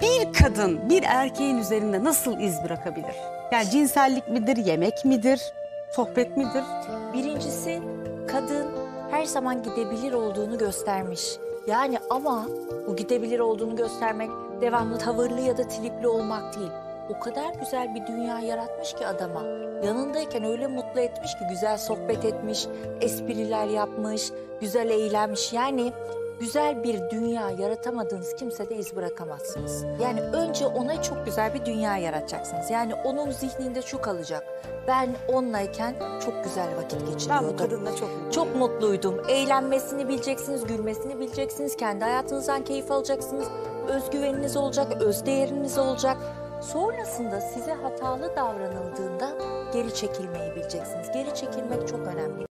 Bir kadın bir erkeğin üzerinde nasıl iz bırakabilir? Yani cinsellik midir, yemek midir, sohbet midir? Birincisi, kadın her zaman gidebilir olduğunu göstermiş. Yani ama bu gidebilir olduğunu göstermek devamlı tavırlı ya da tripli olmak değil. O kadar güzel bir dünya yaratmış ki adama. Yanındayken öyle mutlu etmiş ki, güzel sohbet etmiş, espriler yapmış, güzel eğlenmiş. Yani güzel bir dünya yaratamadığınız kimsede iz bırakamazsınız. Yani önce ona çok güzel bir dünya yaratacaksınız. Yani onun zihninde şu kalacak: ben onunlayken çok güzel vakit Ben geçiriyordum. bu kadınla çok mutluyum. Çok mutluydum. Eğlenmesini bileceksiniz, gülmesini bileceksiniz, kendi hayatınızdan keyif alacaksınız. Özgüveniniz olacak, özdeğeriniz olacak. Sonrasında size hatalı davranıldığında geri çekilmeyi bileceksiniz. Geri çekilmek çok önemli.